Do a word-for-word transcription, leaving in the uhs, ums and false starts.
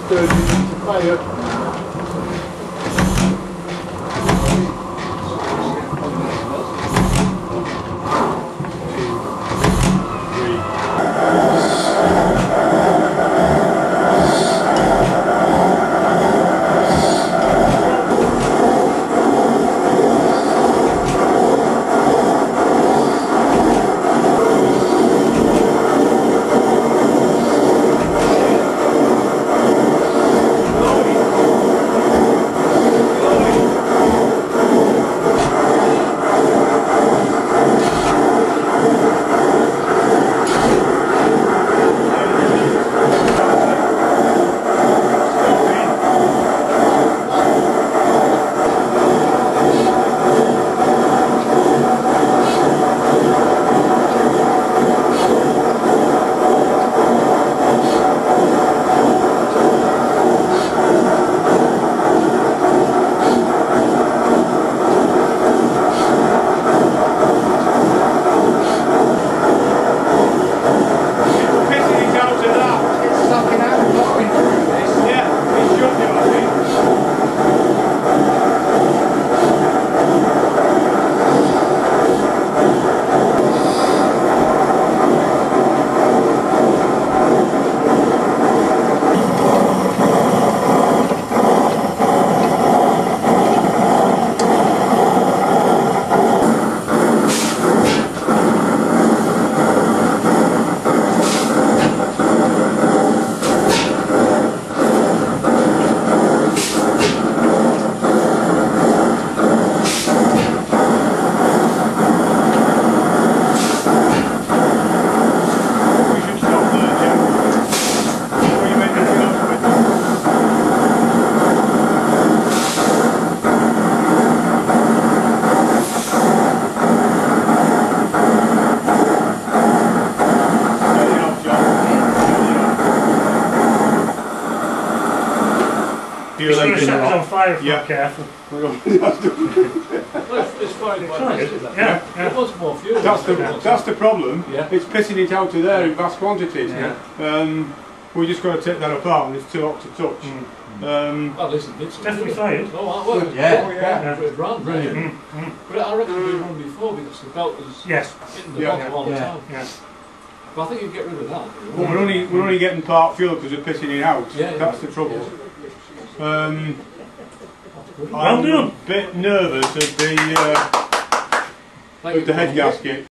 thirty minutes of fire. You're going to set it on fire if you're not careful. Well, it's fine, yeah, yeah. Yeah. It was more fuel. That's the, that's the problem. Yeah. It's pissing it out of there in vast quantities. Yeah. Um, we just got to take that apart and it's too hot to touch. Mm. Um, Well, listen, it's definitely fired. Oh, well, yeah. oh, yeah. Yeah. It ran, Brilliant. Mm. Mm. But I reckon we run before because the belt was Yes. hitting the Yeah. bottom all the Yeah. time. Yeah. But I think you get rid of that. but we're only we're only getting part fuel because we're pissing it out. Yeah, That's yeah. the trouble. Um, Well I'm done. a bit nervous of the uh, Thank of the you, head Paul. gasket.